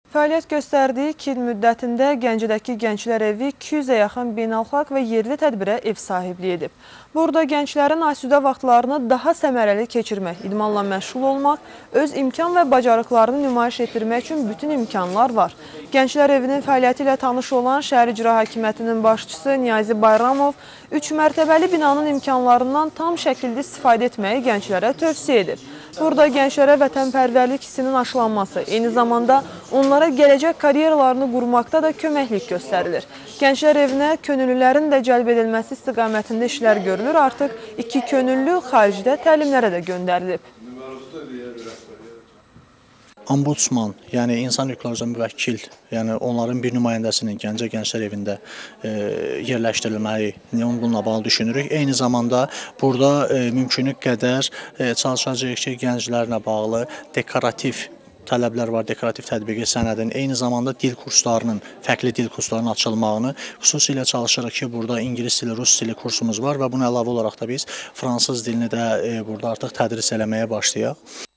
Fəaliyyət göstərdiyi 2 il müddətində Gəncədəki Gənclər Evi 200-ə yaxın beynəlxalq və yerli tədbirə ev sahibliyi edib. Burada gənclərin asudə vaxtlarını daha səmərəli keçirmək, idmanla məşğul olmaq, öz imkan və bacarıqlarını nümayiş etdirmək üçün bütün imkanlar var. Gənclər Evinin fəaliyyəti ilə tanış olan Şəhər İcra Hakimiyyətinin başçısı Niyazi Bayramov 3 mərtəbəli binanın imkanlarından tam şəkildə istifadə etməyi gənclərə tövsiyə edir. Burada gənclərə vətənpərvərlik hissinin aşılanması, eyni zamanda onlara gələcək karyeralarını qurmaqda da köməklik göstərilir. Gənclər Evinə könüllülərin də cəlb edilməsi istiqamətində işlər görülür. Artıq 2 könüllü xaricdə təlimlərə də göndərilib. Ombudsman, yəni insan hüquqları üzrə müvəkkil, yəni onların bir nümayəndəsinin Gənclər Evində yerləşdirilməyi, bununla bağlı düşünürük. Eyni zamanda burada mümkünü qədər çalışacağıq ki, gənclərlə bağlı dekorativ tələblər var, dekorativ tətbiqi sənədin, eyni zamanda dil kurslarının, fərqli dil kurslarının açılmağını xüsusilə çalışırıq ki, burada ingilis dili, rus dili kursumuz var və buna əlavə olaraq da biz fransız dilini də burada artıq tədris eləməyə başlayaq.